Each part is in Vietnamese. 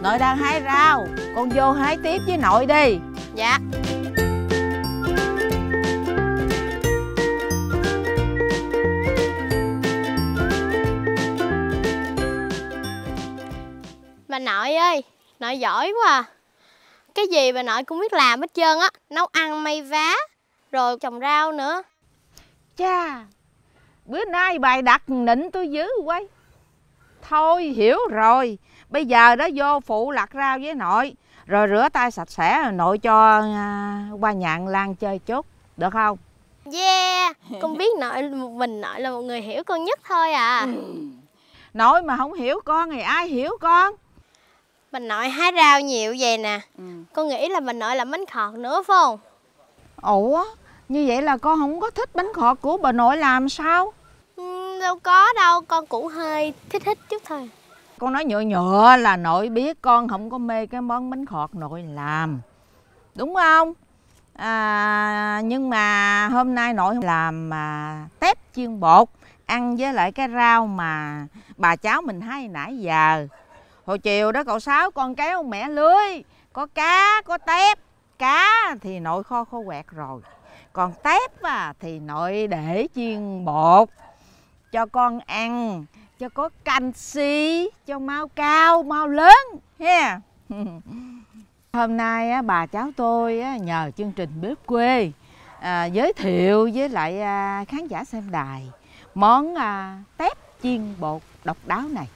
Nội đang hái rau, con vô hái tiếp với nội đi. Dạ. Bà nội ơi, nội giỏi quá à. Cái gì bà nội cũng biết làm hết trơn á. Nấu ăn, may vá, rồi trồng rau nữa. Cha, bữa nay bài đặt nịnh tôi dữ quá. Thôi hiểu rồi, bây giờ đó vô phụ lặt rau với nội, rồi rửa tay sạch sẽ rồi nội cho qua nhà Lan chơi chút, được không? Yeah, con biết nội một mình nội là một người hiểu con nhất thôi à. Nội mà không hiểu con thì ai hiểu con? Bà nội hái rau nhiều vậy nè. Con nghĩ là bà nội làm bánh khọt nữa phải không? Ủa, như vậy là con không có thích bánh khọt của bà nội làm sao? Đâu có đâu, con cũng hơi thích chút thôi. Con nói nhựa nhựa là nội biết con không có mê cái món bánh khọt nội làm, đúng không? Nhưng mà hôm nay nội làm tép chiên bột ăn với lại cái rau mà bà cháu mình hái nãy giờ. Hồi chiều đó cậu Sáu con kéo mẹ lưới, có cá, có tép. Cá thì nội kho khô quẹt rồi, còn tép thì nội để chiên bột cho con ăn, cho có canxi, cho mau cao, mau lớn ha. Hôm nay bà cháu tôi nhờ chương trình Bếp Quê giới thiệu với lại khán giả xem đài món tép chiên bột độc đáo này.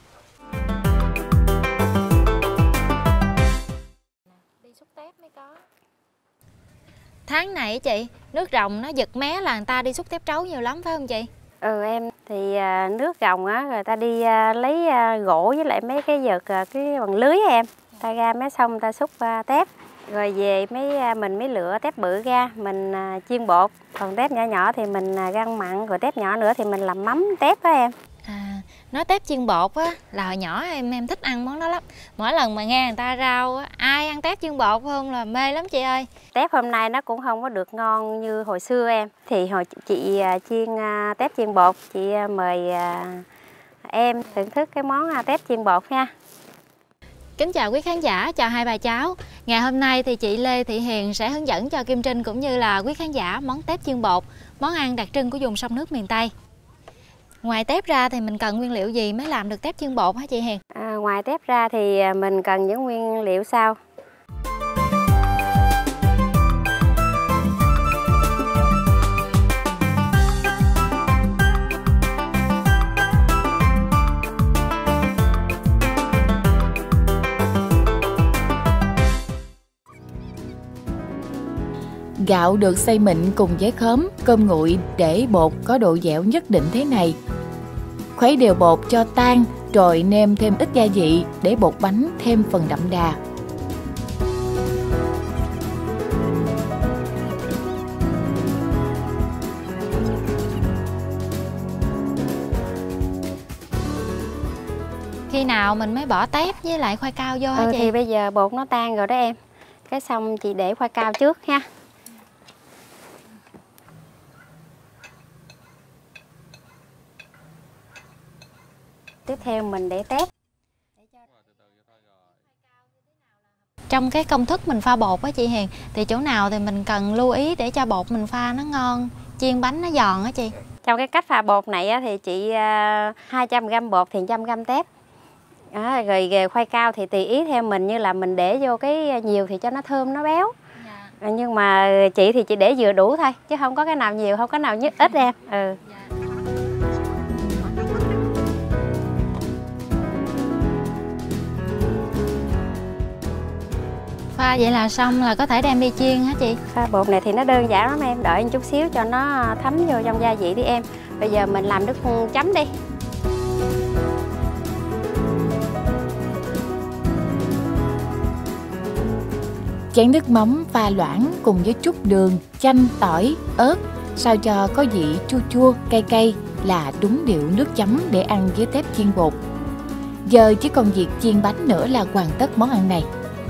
Đi xúc tép mới có. Tháng này chị, nước rồng nó giật mé là người ta đi xúc tép trấu nhiều lắm phải không chị? Em thì nước rồng á, người ta đi lấy gỗ với lại mấy cái vợt cái bằng lưới em. Ta ra mấy xong người ta xúc tép. Rồi về mình mới lựa tép bự ra, mình chiên bột. Còn tép nhỏ nhỏ thì mình rang mặn, rồi tép nhỏ nữa thì mình làm mắm tép đó em. Nói tép chiên bột á là hồi nhỏ em thích ăn món đó lắm. Mỗi lần mà nghe người ta rao á, ai ăn tép chiên bột không là mê lắm chị ơi. Tép hôm nay nó cũng không có được ngon như hồi xưa em. Thì hồi chị chiên tép chiên bột, chị mời em thưởng thức cái món tép chiên bột nha. Kính chào quý khán giả, chào hai bà cháu. Ngày hôm nay thì chị Lê Thị Hiền sẽ hướng dẫn cho Kim Trinh cũng như là quý khán giả món tép chiên bột, món ăn đặc trưng của vùng sông nước miền Tây. Ngoài tép ra thì mình cần nguyên liệu gì mới làm được tép chiên bột hả chị Hiền? Ngoài tép ra thì mình cần những nguyên liệu sau. Gạo được xay mịn cùng với khóm, cơm nguội để bột có độ dẻo nhất định thế này. Khuấy đều bột cho tan rồi nêm thêm ít gia vị để bột bánh thêm phần đậm đà. Khi nào mình mới bỏ tép với lại khoai cao vô hả chị? Thì bây giờ bột nó tan rồi đó em. Cái xong chị để khoai cao trước ha. Tiếp theo mình để tép. Trong cái công thức mình pha bột á chị Hiền, thì chỗ nào thì mình cần lưu ý để cho bột mình pha nó ngon, chiên bánh nó giòn á chị? Trong cái cách pha bột này á, thì chị 200g bột thì 100g tép. Rồi khoai cao thì tùy ý theo mình, như là mình để vô cái nhiều thì cho nó thơm nó béo. Nhưng mà chị thì chị để vừa đủ thôi, chứ không có cái nào nhiều, không có nào nhất ít em. Pha vậy là xong, là có thể đem đi chiên hả chị? Pha bột này thì nó đơn giản lắm em, đợi một chút xíu cho nó thấm vô trong gia vị đi em. Bây giờ mình làm nước chấm đi. Chén nước mắm pha loãng cùng với chút đường, chanh, tỏi, ớt sao cho có vị chua chua, cay cay là đúng điệu nước chấm để ăn với tép chiên bột. Giờ chỉ còn việc chiên bánh nữa là hoàn tất món ăn này.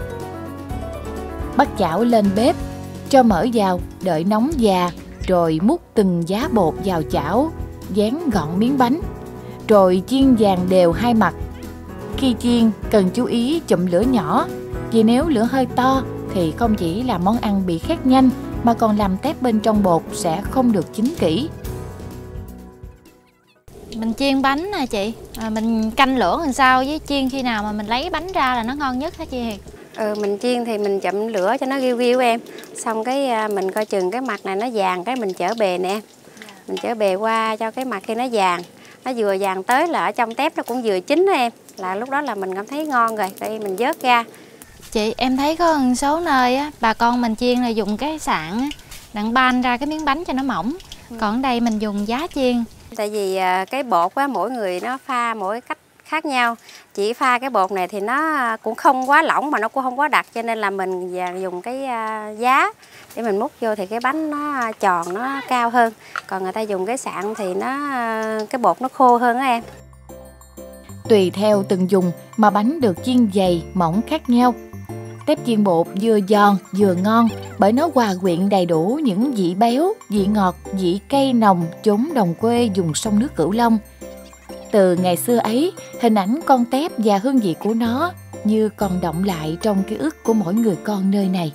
Bắt chảo lên bếp, cho mỡ vào, đợi nóng già, rồi múc từng giá bột vào chảo, dán gọn miếng bánh, rồi chiên vàng đều hai mặt. Khi chiên cần chú ý chụm lửa nhỏ, vì nếu lửa hơi to thì không chỉ là món ăn bị khét nhanh mà còn làm tép bên trong bột sẽ không được chín kỹ. Mình chiên bánh nè chị, mình canh lửa làm sao với chiên khi nào mà mình lấy bánh ra là nó ngon nhất hả chị Hiền? Mình chiên thì mình chậm lửa cho nó riu riu em. Xong cái mình coi chừng cái mặt này nó vàng cái mình chở bề nè. Mình chở bề qua cho cái mặt khi nó vàng. Nó vừa vàng tới là ở trong tép nó cũng vừa chín đó em. Là lúc đó là mình cảm thấy ngon rồi, đây mình vớt ra. Chị, em thấy có một số nơi á, bà con mình chiên là dùng cái sạn á, đặng ban ra cái miếng bánh cho nó mỏng. Còn ở đây mình dùng giá chiên. Tại vì cái bột á, mỗi người nó pha mỗi cách khác nhau. Chị pha cái bột này thì nó cũng không quá lỏng mà nó cũng không quá đặc, cho nên là mình dùng cái giá để mình múc vô thì cái bánh nó tròn, nó cao hơn. Còn người ta dùng cái sạn thì cái bột nó khô hơn á em. Tùy theo từng dùng mà bánh được chiên dày, mỏng khác nhau. Tép chiên bột vừa giòn vừa ngon bởi nó hòa quyện đầy đủ những vị béo, vị ngọt, vị cay nồng chốn đồng quê vùng sông nước Cửu Long. Từ ngày xưa ấy, hình ảnh con tép và hương vị của nó như còn đọng lại trong ký ức của mỗi người con nơi này.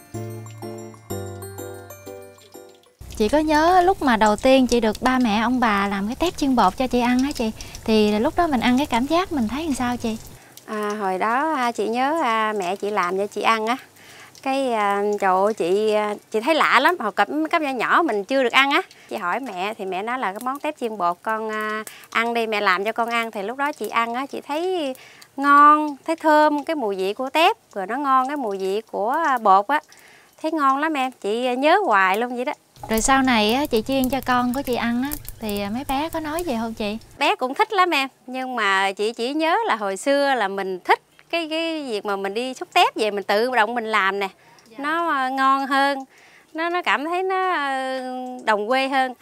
Chị có nhớ lúc mà đầu tiên chị được ba mẹ ông bà làm cái tép chiên bột cho chị ăn hả chị? Thì lúc đó mình ăn cái cảm giác mình thấy làm sao chị? Hồi đó chị nhớ mẹ chị làm cho chị ăn á. Cái trời ơi, chị thấy lạ lắm. Hồi cấp nhỏ nhỏ mình chưa được ăn á. Chị hỏi mẹ thì mẹ nói là cái món tép chiên bột con ăn đi, mẹ làm cho con ăn. Thì lúc đó chị ăn á, chị thấy ngon, thấy thơm cái mùi vị của tép. Rồi nó ngon cái mùi vị của bột á. Thấy ngon lắm em, chị nhớ hoài luôn vậy đó. Rồi sau này á, chị chiên cho con của chị ăn á, thì mấy bé có nói gì không chị? Bé cũng thích lắm em. Nhưng mà chị chỉ nhớ là hồi xưa là mình thích cái việc mà mình đi xúc tép về mình tự động mình làm nè. Nó ngon hơn, nó cảm thấy nó đồng quê hơn.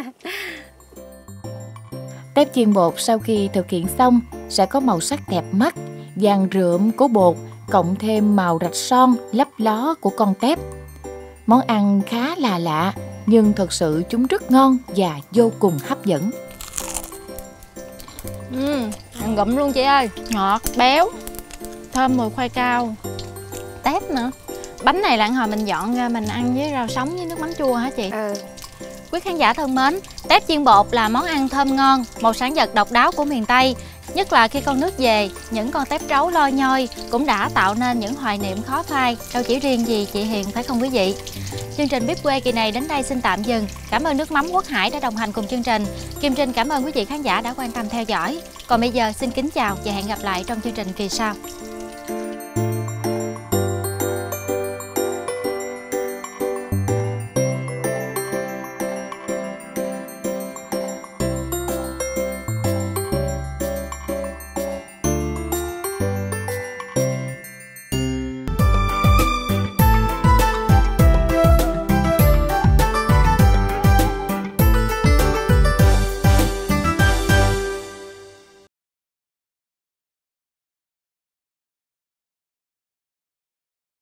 Tép chiên bột sau khi thực hiện xong sẽ có màu sắc đẹp mắt, vàng rượm của bột cộng thêm màu rạch son lấp ló của con tép. Món ăn khá là lạ nhưng thật sự chúng rất ngon và vô cùng hấp dẫn. Ăn gụm luôn chị ơi, ngọt, béo, thơm mùi khoai cao, tép nữa. Bánh này là hồi mình dọn ra mình ăn với rau sống với nước mắm chua hả chị? Quý khán giả thân mến, tép chiên bột là món ăn thơm ngon, một sản vật độc đáo của miền Tây. Nhất là khi con nước về, những con tép trấu loi nhoi cũng đã tạo nên những hoài niệm khó phai, đâu chỉ riêng gì chị Hiền phải không quý vị? Chương trình Bếp Quê kỳ này đến đây xin tạm dừng. Cảm ơn nước mắm Quốc Hải đã đồng hành cùng chương trình. Kim Trinh cảm ơn quý vị khán giả đã quan tâm theo dõi. Còn bây giờ xin kính chào và hẹn gặp lại trong chương trình kỳ sau.